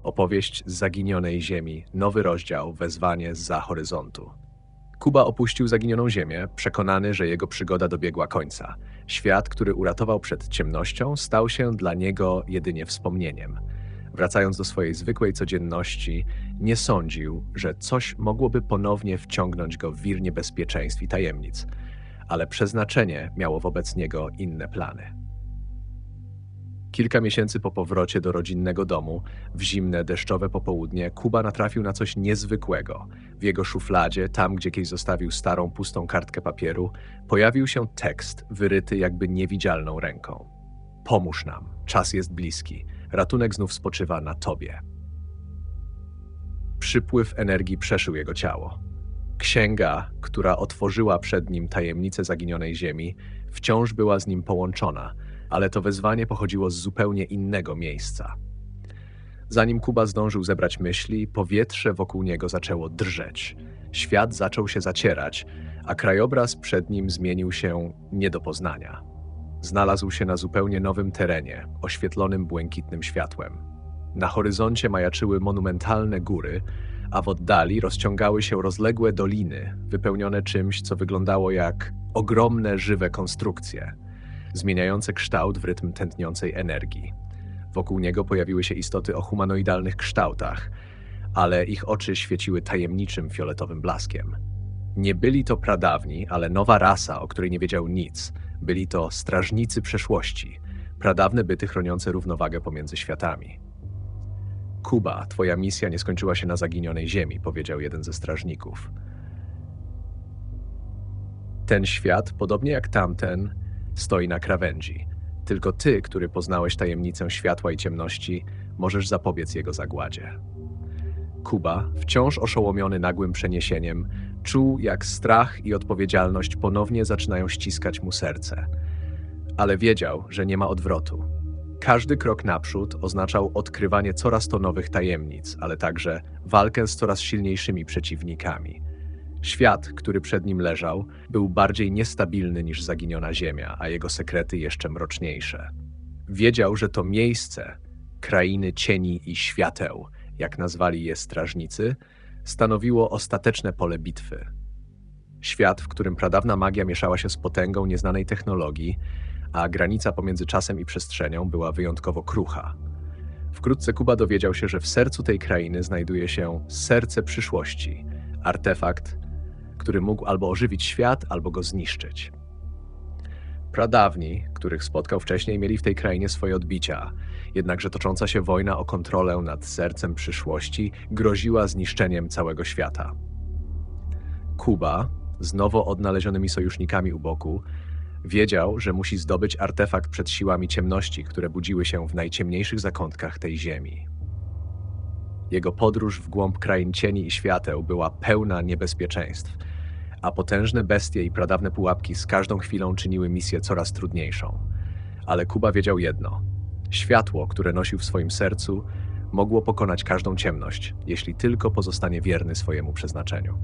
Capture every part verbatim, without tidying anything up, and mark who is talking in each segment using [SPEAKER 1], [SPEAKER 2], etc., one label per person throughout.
[SPEAKER 1] Opowieść z zaginionej ziemi, nowy rozdział, wezwanie zza horyzontu. Kuba opuścił zaginioną ziemię, przekonany, że jego przygoda dobiegła końca. Świat, który uratował przed ciemnością, stał się dla niego jedynie wspomnieniem. Wracając do swojej zwykłej codzienności, nie sądził, że coś mogłoby ponownie wciągnąć go w wir niebezpieczeństw i tajemnic, ale przeznaczenie miało wobec niego inne plany. Kilka miesięcy po powrocie do rodzinnego domu, w zimne, deszczowe popołudnie, Kuba natrafił na coś niezwykłego. W jego szufladzie, tam gdzie kiedyś zostawił starą, pustą kartkę papieru, pojawił się tekst wyryty jakby niewidzialną ręką. Pomóż nam, czas jest bliski, ratunek znów spoczywa na tobie. Przypływ energii przeszył jego ciało. Księga, która otworzyła przed nim tajemnicę zaginionej ziemi, wciąż była z nim połączona, ale to wezwanie pochodziło z zupełnie innego miejsca. Zanim Kuba zdążył zebrać myśli, powietrze wokół niego zaczęło drżeć. Świat zaczął się zacierać, a krajobraz przed nim zmienił się nie do poznania. Znalazł się na zupełnie nowym terenie, oświetlonym błękitnym światłem. Na horyzoncie majaczyły monumentalne góry, a w oddali rozciągały się rozległe doliny, wypełnione czymś, co wyglądało jak ogromne, żywe konstrukcje, zmieniające kształt w rytm tętniącej energii. Wokół niego pojawiły się istoty o humanoidalnych kształtach, ale ich oczy świeciły tajemniczym fioletowym blaskiem. Nie byli to pradawni, ale nowa rasa, o której nie wiedział nic. Byli to strażnicy przeszłości, pradawne byty chroniące równowagę pomiędzy światami. Kuba, twoja misja nie skończyła się na zaginionej ziemi, powiedział jeden ze strażników. Ten świat, podobnie jak tamten, stoi na krawędzi. Tylko ty, który poznałeś tajemnicę światła i ciemności, możesz zapobiec jego zagładzie. Kuba, wciąż oszołomiony nagłym przeniesieniem, czuł, jak strach i odpowiedzialność ponownie zaczynają ściskać mu serce. Ale wiedział, że nie ma odwrotu. Każdy krok naprzód oznaczał odkrywanie coraz to nowych tajemnic, ale także walkę z coraz silniejszymi przeciwnikami. Świat, który przed nim leżał, był bardziej niestabilny niż zaginiona ziemia, a jego sekrety jeszcze mroczniejsze. Wiedział, że to miejsce, krainy cieni i świateł, jak nazwali je strażnicy, stanowiło ostateczne pole bitwy. Świat, w którym pradawna magia mieszała się z potęgą nieznanej technologii, a granica pomiędzy czasem i przestrzenią była wyjątkowo krucha. Wkrótce Kuba dowiedział się, że w sercu tej krainy znajduje się serce przyszłości, artefakt, który mógł albo ożywić świat, albo go zniszczyć. Pradawni, których spotkał wcześniej, mieli w tej krainie swoje odbicia, jednakże tocząca się wojna o kontrolę nad sercem przyszłości groziła zniszczeniem całego świata. Kuba, z nowo odnalezionymi sojusznikami u boku, wiedział, że musi zdobyć artefakt przed siłami ciemności, które budziły się w najciemniejszych zakątkach tej ziemi. Jego podróż w głąb krain cieni i świateł była pełna niebezpieczeństw, a potężne bestie i pradawne pułapki z każdą chwilą czyniły misję coraz trudniejszą. Ale Kuba wiedział jedno. Światło, które nosił w swoim sercu, mogło pokonać każdą ciemność, jeśli tylko pozostanie wierny swojemu przeznaczeniu.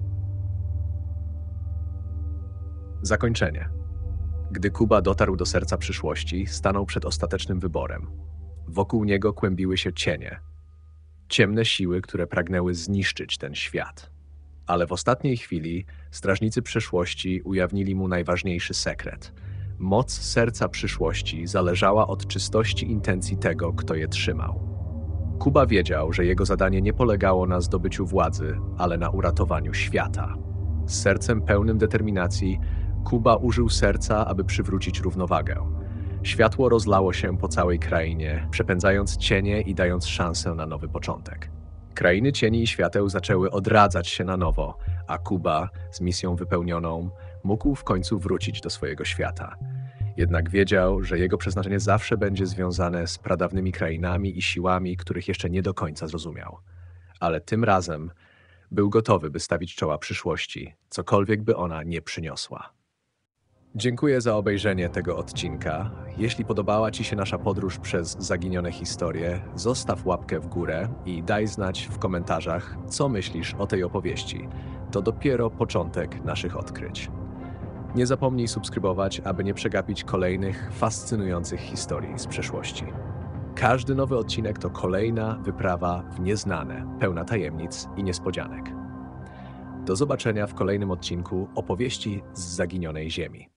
[SPEAKER 1] Zakończenie. Gdy Kuba dotarł do serca przyszłości, stanął przed ostatecznym wyborem. Wokół niego kłębiły się cienie. Ciemne siły, które pragnęły zniszczyć ten świat. Ale w ostatniej chwili strażnicy przeszłości ujawnili mu najważniejszy sekret. Moc serca przyszłości zależała od czystości intencji tego, kto je trzymał. Kuba wiedział, że jego zadanie nie polegało na zdobyciu władzy, ale na uratowaniu świata. Z sercem pełnym determinacji Kuba użył serca, aby przywrócić równowagę. Światło rozlało się po całej krainie, przepędzając cienie i dając szansę na nowy początek. Krainy cieni i świateł zaczęły odradzać się na nowo, a Kuba, z misją wypełnioną, mógł w końcu wrócić do swojego świata. Jednak wiedział, że jego przeznaczenie zawsze będzie związane z pradawnymi krainami i siłami, których jeszcze nie do końca zrozumiał. Ale tym razem był gotowy, by stawić czoła przyszłości, cokolwiek by ona nie przyniosła. Dziękuję za obejrzenie tego odcinka. Jeśli podobała Ci się nasza podróż przez zaginione historie, zostaw łapkę w górę i daj znać w komentarzach, co myślisz o tej opowieści. To dopiero początek naszych odkryć. Nie zapomnij subskrybować, aby nie przegapić kolejnych fascynujących historii z przeszłości. Każdy nowy odcinek to kolejna wyprawa w nieznane, pełna tajemnic i niespodzianek. Do zobaczenia w kolejnym odcinku opowieści z zaginionej ziemi.